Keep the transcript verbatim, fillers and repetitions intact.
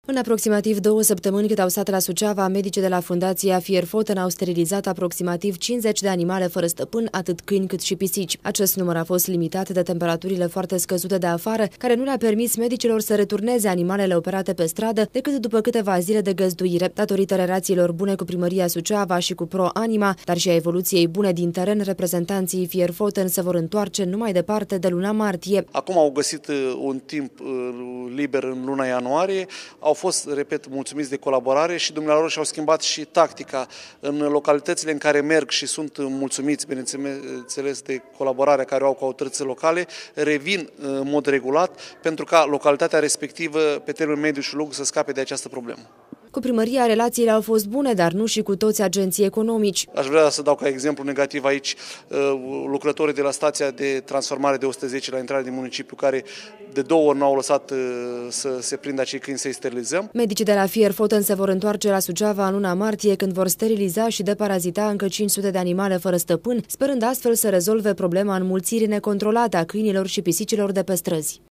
În aproximativ două săptămâni cât au stat la Suceava, medicii de la Fundația Fierpfoten au sterilizat aproximativ cincizeci de animale fără stăpân, atât câini cât și pisici. Acest număr a fost limitat de temperaturile foarte scăzute de afară, care nu le-a permis medicilor să returneze animalele operate pe stradă decât după câteva zile de găzduire. Datorită relațiilor bune cu Primăria Suceava și cu Pro Anima, dar și a evoluției bune din teren, reprezentanții Fierpfoten se vor întoarce numai departe de luna martie. Acum au găsit un timp liber în luna ianuarie, au fost, repet, mulțumiți de colaborare și dumnealor și-au schimbat și tactica în localitățile în care merg și sunt mulțumiți, bineînțeles, de colaborarea care o au cu autoritățile locale, revin în mod regulat pentru ca localitatea respectivă, pe termen mediu și lung, să scape de această problemă. Cu primăria relațiile au fost bune, dar nu și cu toți agenții economici. Aș vrea să dau ca exemplu negativ aici lucrătorii de la stația de transformare de o sută zece la intrarea din municipiu, care de două ori n-au lăsat să se prindă acei câini să-i sterilizăm. Medicii de la Fierpfoten se vor întoarce la Suceava în luna martie, când vor steriliza și deparazita încă cinci sute de animale fără stăpân, sperând astfel să rezolve problema înmulțirii necontrolate a câinilor și pisicilor de pe străzi.